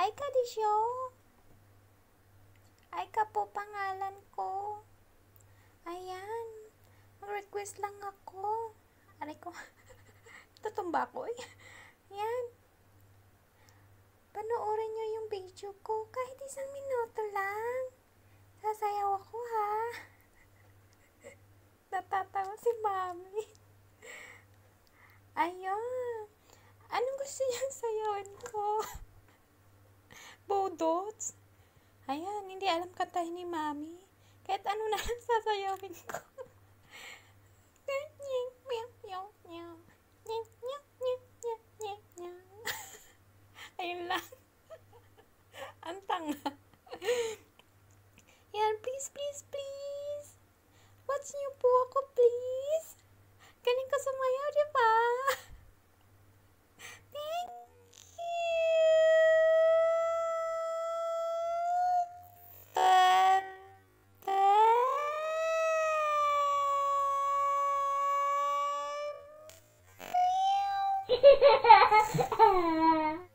Aika desu. Aika po pangalan ko. Ayan. Mag-request lang ako. Aray ko. Tutumba ko eh. Ayan. Panoorin nyo yung video ko. Kahit 1 minuto lang. Sasayaw ako ha. Natatawa si mami. Ayun. Anong gusto niyang sayawin ko? Bodots? Ayan, hindi alam kantahin ni mami. Kahit ano na lang sasayawin ko. Ayun lang. Ang tanga. Yan, please, please, please. Watch niyo po ako, please. Galing ko sumayaw, di ba? Thank you.